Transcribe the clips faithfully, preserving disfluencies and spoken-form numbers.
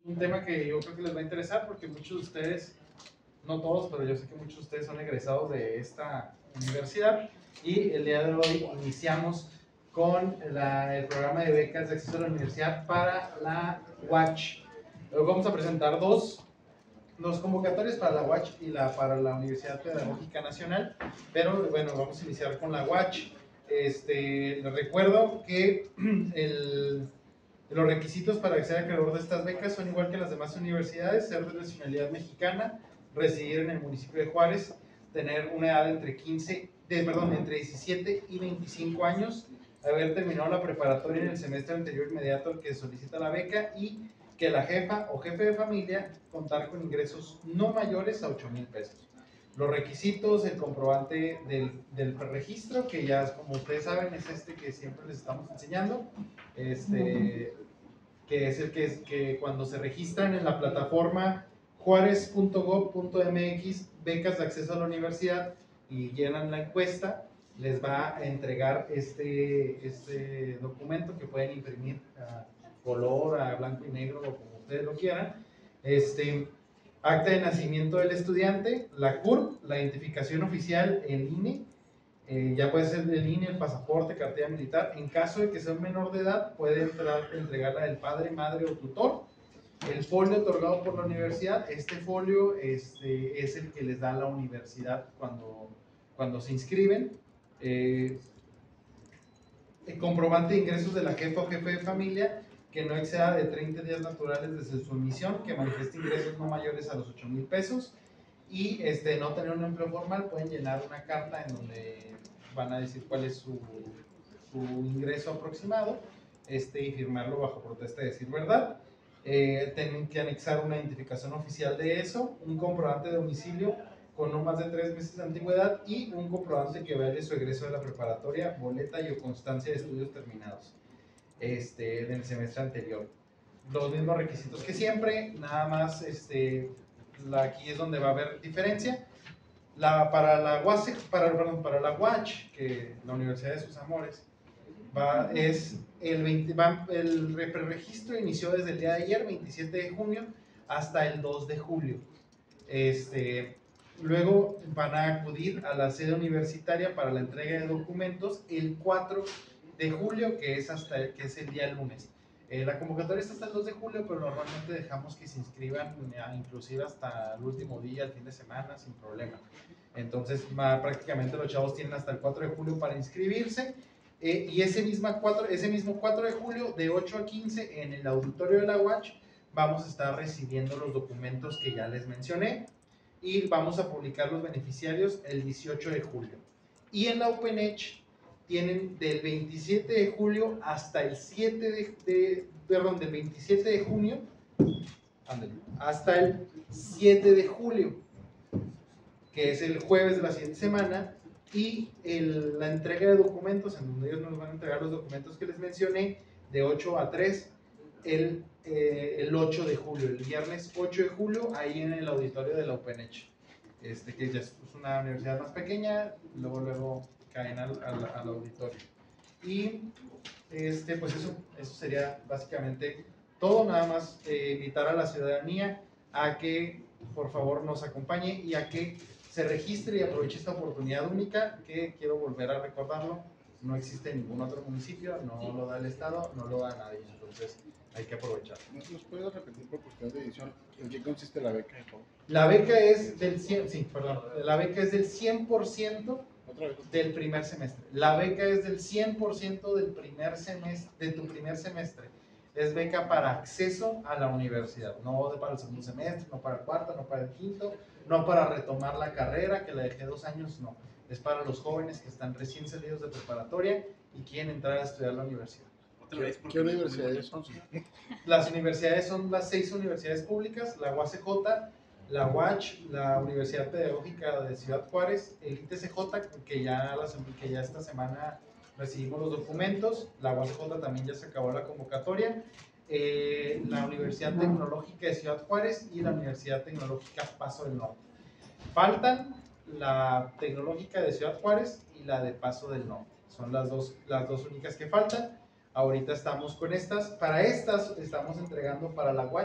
un tema que yo creo que les va a interesar porque muchos de ustedes, no todos, pero yo sé que muchos de ustedes son egresados de esta universidad y el día de hoy iniciamos con la, el programa de becas de acceso a la universidad para la U A C H. Luego vamos a presentar dos, dos convocatorias para la U A C H y la, para la Universidad Pedagógica Nacional, pero bueno, vamos a iniciar con la U A C H. Este, les recuerdo que el, los requisitos para ser acreedor de estas becas son igual que las demás universidades: ser de nacionalidad mexicana, residir en el municipio de Juárez, tener una edad entre quince, de, perdón, entre diecisiete y veinticinco años, haber terminado la preparatoria en el semestre anterior inmediato al que solicita la beca y que la jefa o jefe de familia contar con ingresos no mayores a ocho mil pesos. Los requisitos: el comprobante del, del preregistro, que ya como ustedes saben es este que siempre les estamos enseñando, este, que es el que, es, que cuando se registran en la plataforma juárez punto gob punto mx, becas de acceso a la universidad, y llenan la encuesta, les va a entregar este, este documento que pueden imprimir a color, a blanco y negro, o como ustedes lo quieran. Este, acta de nacimiento del estudiante, la C U R P, la identificación oficial, el I N E, eh, ya puede ser el I N E, el pasaporte, cartilla militar. En caso de que sea un menor de edad, puede entrar, entregarla del padre, madre o tutor. El folio otorgado por la universidad, este folio este, es el que les da la universidad cuando, cuando se inscriben. Eh, el comprobante de ingresos de la jefa o jefe de familia, que no exceda de treinta días naturales desde su emisión, que manifieste ingresos no mayores a los ocho mil pesos, y este, no tener un empleo formal. Pueden llenar una carta en donde van a decir cuál es su, su ingreso aproximado, este, y firmarlo bajo protesta de decir verdad. Eh, tienen que anexar una identificación oficial de eso, un comprobante de domicilio con no más de tres meses de antigüedad y un comprobante que vale su egreso de la preparatoria, boleta y o constancia de estudios terminados este, del semestre anterior. Los mismos requisitos que siempre, nada más este, la, aquí es donde va a haber diferencia. La, para, la U A C, para, perdón, para la U A C H, que la Universidad de sus Amores, va, es el, veinte, va, el preregistro inició desde el día de ayer, veintisiete de junio, hasta el dos de julio. Este, luego van a acudir a la sede universitaria para la entrega de documentos el cuatro de julio, que es, hasta el, que es el día lunes. Eh, la convocatoria está hasta el dos de julio, pero normalmente dejamos que se inscriban inclusive hasta el último día, el fin de semana, sin problema. Entonces, ma, prácticamente los chavos tienen hasta el cuatro de julio para inscribirse. Eh, y ese, misma cuatro, ese mismo cuatro de julio, de ocho a quince, en el auditorio de la U A C H, vamos a estar recibiendo los documentos que ya les mencioné y vamos a publicar los beneficiarios el dieciocho de julio. Y en la OpenEdge tienen del veintisiete de julio hasta el siete de, de perdón, del veintisiete de junio hasta el siete de julio, que es el jueves de la siguiente semana, y el, la entrega de documentos, en donde ellos nos van a entregar los documentos que les mencioné, de ocho a tres, el, eh, el ocho de julio, el viernes ocho de julio, ahí en el auditorio de la OpenEdge, este, que ya es una universidad más pequeña, luego luego caen al, al, al auditorio. Y este, pues eso, eso sería básicamente todo. Nada más eh, invitar a la ciudadanía a que por favor nos acompañe y a que se registre y aproveche esta oportunidad única, que quiero volver a recordarlo, no existe en ningún otro municipio, no lo da el Estado, no lo da nadie, entonces hay que aprovechar. ¿Nos puedes repetir por cuestión de edición en qué consiste la beca? La beca es del cien, sí, perdón, la beca es del cien por ciento del primer semestre. La beca es del cien por ciento del primer semestre, de tu primer semestre. Es beca para acceso a la universidad, no para el segundo semestre, no para el cuarto, no para el quinto, no para retomar la carrera, que la dejé dos años, no. Es para los jóvenes que están recién salidos de preparatoria y quieren entrar a estudiar la universidad. ¿Qué, ¿Qué universidades son? Las universidades son las seis universidades públicas: la U A C J, la U A C H, la Universidad Pedagógica de Ciudad Juárez, el I T C J, que ya, la, que ya esta semana recibimos los documentos, la U A C J también ya se acabó la convocatoria, eh, la Universidad Tecnológica de Ciudad Juárez y la Universidad Tecnológica Paso del Norte. Faltan la Tecnológica de Ciudad Juárez y la de Paso del Norte. Son las dos, las dos únicas que faltan. Ahorita estamos con estas. Para estas estamos entregando para la U A C H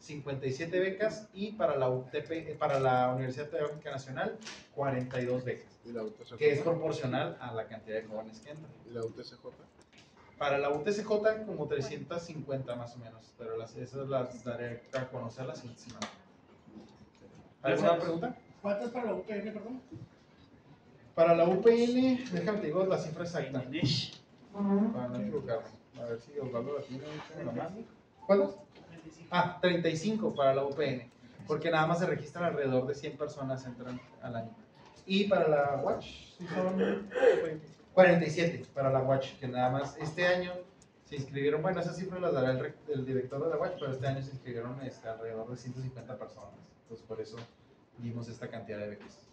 cincuenta y siete becas y para la U T P, para la Universidad Tecnológica Nacional, cuarenta y dos becas, ¿Y la U T C J? que es proporcional a la cantidad de jóvenes que entran. ¿Y la U T C J? Para la U T C J como trescientas cincuenta más o menos, pero las, esas las daré a conocer la siguiente semana. ¿Alguna pregunta? ¿Cuántas para la U P N, perdón? Para la U P N, déjame te digo la cifra exacta, para no equivocarme. A ver si Osvaldo la tiene en la mano. ¿Cuántas? Ah, treinta y cinco para la U P N, porque nada más se registran alrededor de cien personas entran al año. Y para la Watch, ¿sí son? cuarenta y siete para la Watch, que nada más este año se inscribieron, bueno, esas cifras las dará el, re- el director de la Watch, pero este año se inscribieron este, alrededor de ciento cincuenta personas. Entonces por eso dimos esta cantidad de becas.